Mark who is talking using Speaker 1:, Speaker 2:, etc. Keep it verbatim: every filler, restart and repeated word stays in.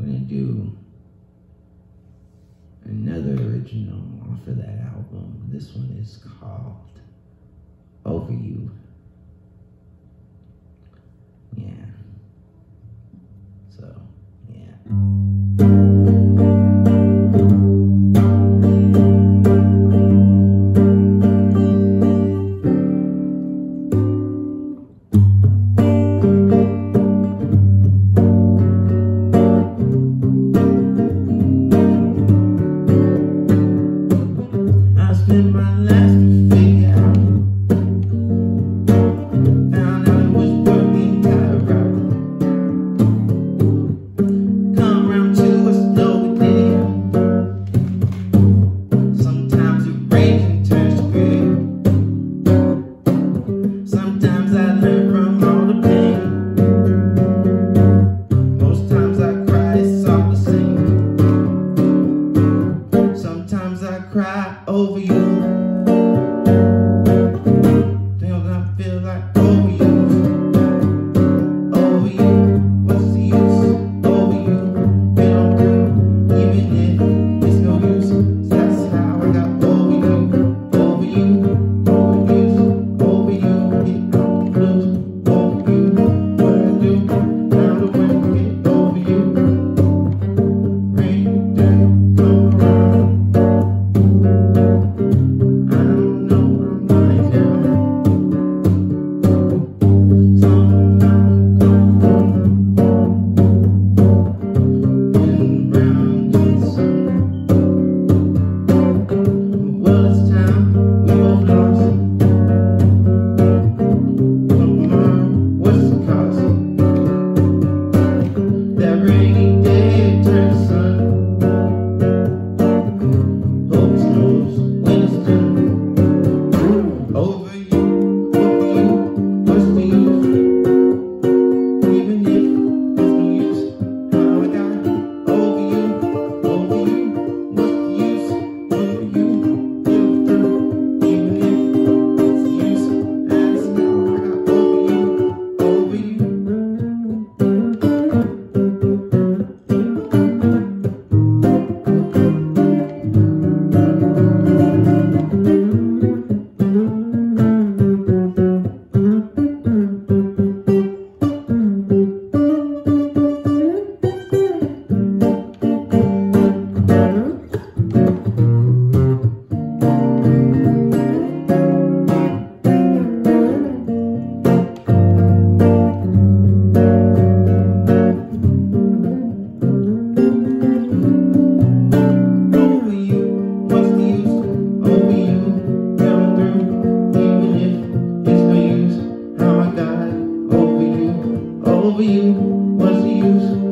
Speaker 1: gonna do another original off of that album. This one is called Over You. Yeah. So, yeah. Over you. Don't I feel like over you? Over you. What's the use? Over you. It don't do, even if it's no use. That's how I got over you. Over you. Over you. Over you. Get out the blues. Over you. What I do? Now the wind get over you. Rain down, come around. Over you, what's the use?